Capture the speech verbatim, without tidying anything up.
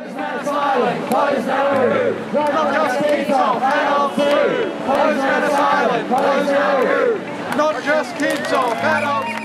Close Island, close Nauru. Not just kids off, adults too. Close Island, close Nauru. Not just kids off, adults too.